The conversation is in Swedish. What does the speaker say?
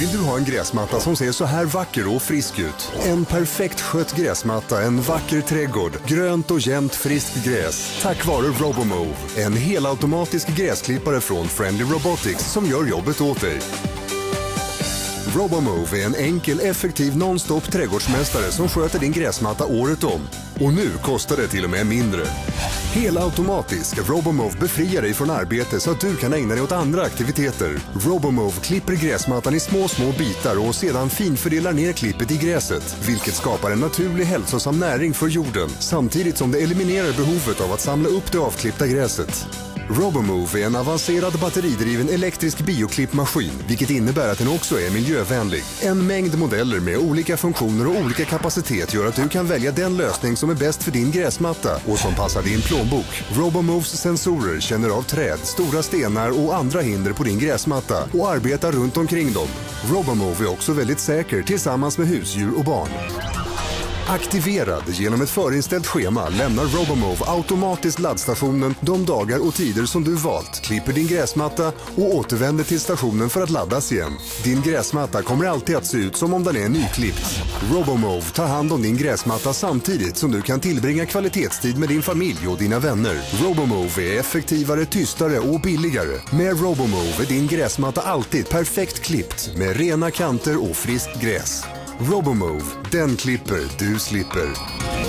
Vill du ha en gräsmatta som ser så här vacker och frisk ut? En perfekt skött gräsmatta, en vacker trädgård, grönt och jämnt friskt gräs. Tack vare Robomove, en helautomatisk gräsklippare från Friendly Robotics som gör jobbet åt dig. Robomove är en enkel, effektiv non-stop trädgårdsmästare som sköter din gräsmatta året om. Och nu kostar det till och med mindre. Helautomatisk Robomove befriar dig från arbete så att du kan ägna dig åt andra aktiviteter. Robomove klipper gräsmattan i små bitar och sedan finfördelar ner klippet i gräset, vilket skapar en naturlig hälsosam näring för jorden, samtidigt som det eliminerar behovet av att samla upp det avklippta gräset. Robomove är en avancerad batteridriven elektrisk bioklippmaskin, vilket innebär att den också är miljövänlig. En mängd modeller med olika funktioner och olika kapacitet gör att du kan välja den lösning som är bäst för din gräsmatta och som passar din plånbok. Robomoves sensorer känner av träd, stora stenar och andra hinder på din gräsmatta och arbetar runt omkring dem. Robomove är också väldigt säker tillsammans med husdjur och barn. Aktiverad genom ett förinställt schema lämnar Robomove automatiskt laddstationen de dagar och tider som du valt, klipper din gräsmatta och återvänder till stationen för att laddas igen. Din gräsmatta kommer alltid att se ut som om den är nyklippt. Robomove tar hand om din gräsmatta samtidigt som du kan tillbringa kvalitetstid med din familj och dina vänner. Robomove är effektivare, tystare och billigare. Med Robomove är din gräsmatta alltid perfekt klippt med rena kanter och friskt gräs. Robomove, den klipper du slipper.